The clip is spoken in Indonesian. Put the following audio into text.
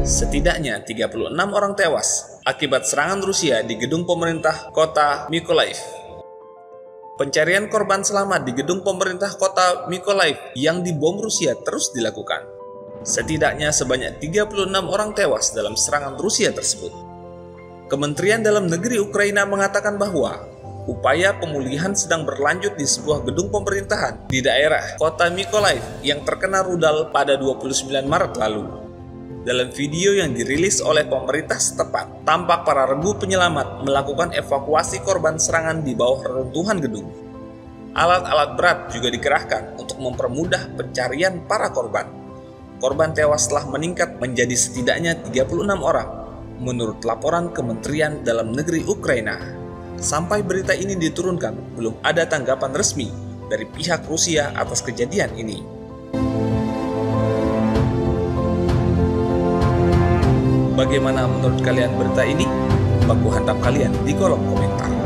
Setidaknya 36 orang tewas akibat serangan Rusia di gedung pemerintah kota Mykolaiv. Pencarian korban selamat di gedung pemerintah kota Mykolaiv yang dibom Rusia terus dilakukan. Setidaknya sebanyak 36 orang tewas dalam serangan Rusia tersebut. Kementerian Dalam Negeri Ukraina mengatakan bahwa upaya pemulihan sedang berlanjut di sebuah gedung pemerintahan di daerah kota Mykolaiv yang terkena rudal pada 29 Maret lalu. Dalam video yang dirilis oleh pemerintah setempat, tampak para regu penyelamat melakukan evakuasi korban serangan di bawah reruntuhan gedung. Alat-alat berat juga dikerahkan untuk mempermudah pencarian para korban. Korban tewas telah meningkat menjadi setidaknya 36 orang, menurut laporan Kementerian Dalam Negeri Ukraina. Sampai berita ini diturunkan, belum ada tanggapan resmi dari pihak Rusia atas kejadian ini. Bagaimana menurut kalian berita ini? Baku hantam kalian di kolom komentar.